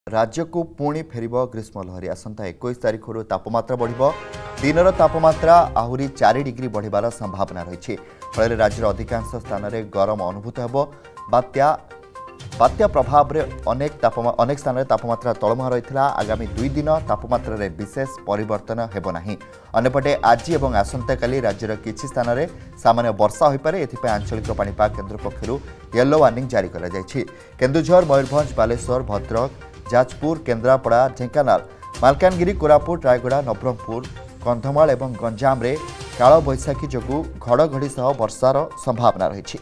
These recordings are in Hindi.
राज्य को पुणी फेर ग्रीष्म लहरी आसंता 21 तारिख तापमात्रा बढ़ दिन तापमात्रा आहरी 4 डिग्री बढ़िबार संभावना रही फल राज्यर अधिकांश स्थान में गरम अनुभूत हो बात्या प्रभाव में अनेक स्थान में तापमात्रा तलमुहा रही आगामी 2 दिन तापमात्रा रे विशेष परिवर्तन हेबो नाही। अन्यपटे आज और आसंता काली राज्यर किछि स्थान में सामान्य वर्षा हो पारे एथिपय आंचलिक पाणीपाग केन्द्र पक्षरु येलो वार्निंग जारी करा जायछि। केन्दुझर मयूरभंज बालेश्वर भद्रक जाजपुर केन्द्रापड़ा ढेंकानाल मालकानगिरी कोरापुट रायगड़ा नवरंगपुर कंधमाल और गंजाम रे काल बैशाखी जोगु घड़घड़ी सह वर्षार संभावना रही।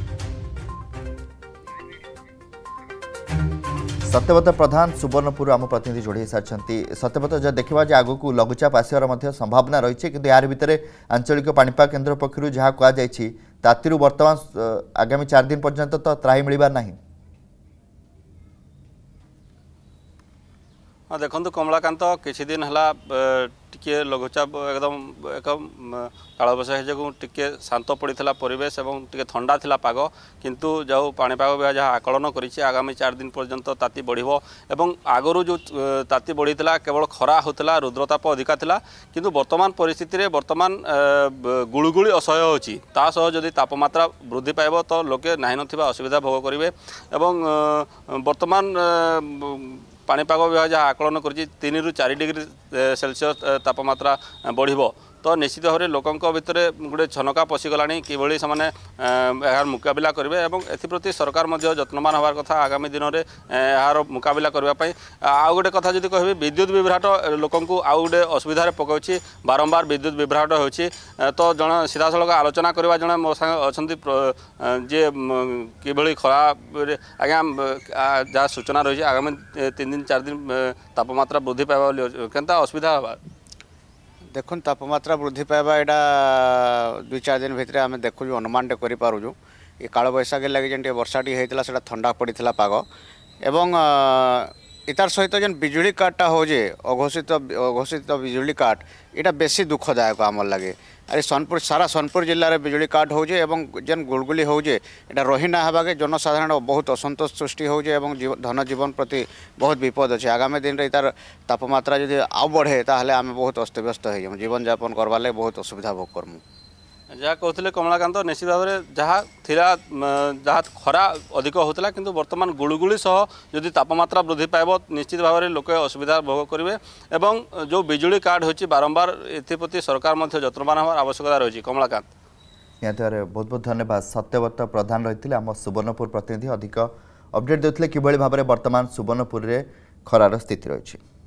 सत्यव्रत प्रधान सुवर्णपुर आम प्रतिनिधि जोड़ी सारी सत्यव्रत जब देखा आग को लघुचाप आसवर संभावना रही कि यार भितर आंचलिक पाणीपाग केन्द्र पक्षर जहाँ कहुई ताती बर्तमान आगामी 4 दिन पर्यंत तो त्राही मिलबार नहीं। हाँ देखो कमलाकांत किसी दिन है टिके लघुचाप एकदम एक कालबैशाखी जो टिके शांत पड़ा परिवेश और टिके ठंडा थिला पाग किंतु जो पाणीपाग विभाग जहाँ आकलन करिछि आगामी 4 दिन पर्यंत ताती बढ़िबो एवं आगरू जो ताती बढ़ी केवल खरा होता रुद्रताप अधिका थिला किंतु वर्तमान परिस्थिति रे वर्तमान गुळुगुळी असह्य होछि ता सह जदि तापमात्रा वृद्धि पाइबो तो लोके नाही नथिबा असुविधा भोग करिवे एवं वर्तमान पाणीपाग विभाग जहाँ आकलन कर 3 ରୁ 4 डिग्री सेल्सियस तापमात्रा बढ़िबो तो निश्चित भाव में लोकों भितर गोटे छनका पशिगला किभली से यार मुकाबिला करेंगे और एप्रति सरकार जत्नवान हबार कथा आगामी दिन में यार मुकाबिला करने आउ गोटे कथा जब कह विद्युत विभ्राट लोक आउ गोटे असुविधा पकाउछि बारंबार विद्युत विभ्राट होछि तो जन सीधा सड़क आलोचना करवा जड़े मो संगे अच्छा जे किभली खरा आज्ञा जहाँ सूचना रही आगामी 3 दिन 4 दिन तापमात्रा वृद्धि पाइबा केनता असुविधा हबा देखुन तापमात्रा वृद्धि पाइबा यहाँ 2-4 दिन भितर आम देखु अनुमान करूँ ये काल बैशाखी लगे जेन वर्षाटी होता है ठंडा पड़ा पाग एवं इतार सहित जेन बिजुली काटटा हो अघोषित बिजुली काट यहाँ बेसी दुखदायक आमर लगे अरे सोनपुर सारा सोनपुर जिले में बिजुली काट हो जेन गुलगुली हो रही ना हवाके जनसाधारण बहुत असंतोष सृष्टि हो धन जीवन प्रति बहुत विपद अच्छे आगामी दिन में तार तापमात्रा जब आउ बढ़े ताहले आम बहुत अस्तव्यस्त हो जीवन यापन करवार लगे बहुत असुविधा भोग करमु। जहाँ कहते कमलाकांत निश्चित भाव में जहाँ खरा अधिक होता कि बर्तमान गुळुगुळी सह जदि तापमात्रा वृद्धि पाइब निश्चित भाव में लोक असुविधा भोग करेंगे एवं जो बिजुली काट होची बारंबार एप्रति सरकार जत्नवान हमार आवश्यकता रही। कमलाकांत यहाँ बहुत बहुत धन्यवाद। सत्यव्रत प्रधान रही आम सुवर्णपुर प्रतिनिधि अधिक अपडेट देते कि भाव में बर्तमान सुवर्णपुर में खरार स्थिति रही।